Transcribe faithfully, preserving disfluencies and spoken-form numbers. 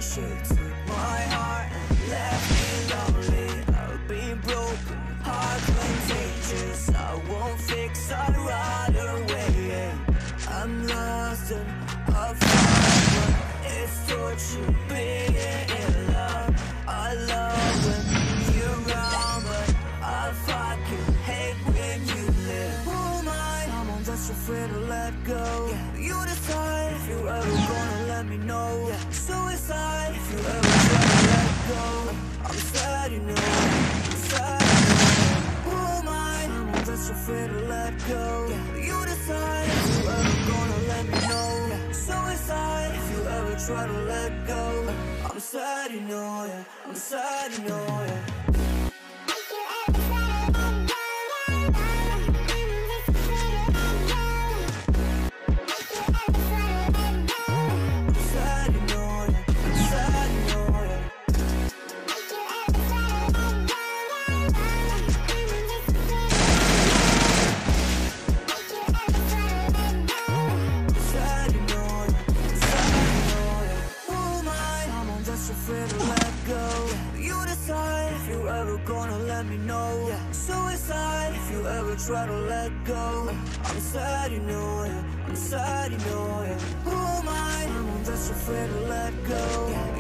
She took my heart and left me lonely. I've been broken, heart contagious. I won't fix, I'd rather wait. I'm lost and afraid, but it's torture being in love. I love when you're around, but I fucking hate when you live. Oh my, I'm just afraid to let go. Yeah. You decide if you're ever gonna let me know. Yeah. Suicide if you ever try to let go. I'm sad, you know. I'm sad, you know. Oh my, I'm just afraid to let go. Yeah. You decide if you're ever gonna let me know. Yeah. Suicide if you ever try to let go. I'm sad, you know. Yeah. I'm sad, you know. Yeah. Afraid to let go. You decide if you're ever gonna let me know. Yeah. Suicide if you ever try to let go. I'm sad, you know. Yeah. I'm sad, you know. Yeah. Who am I? I'm just afraid to let go. Yeah.